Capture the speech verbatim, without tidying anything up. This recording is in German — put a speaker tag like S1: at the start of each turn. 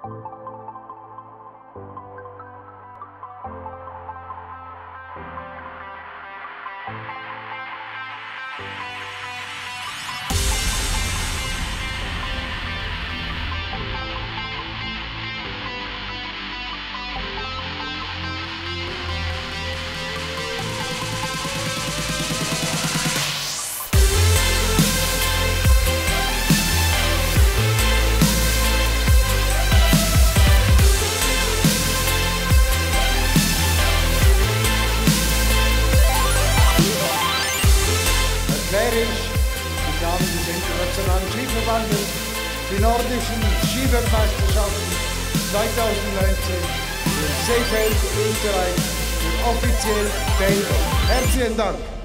S1: Im Namen des Internationalen Skiverbandes die nordischen Skiweltmeisterschaften zweitausendneunzehn in Seefeld, Österreich, wird offiziell beendet. Herzlichen Dank!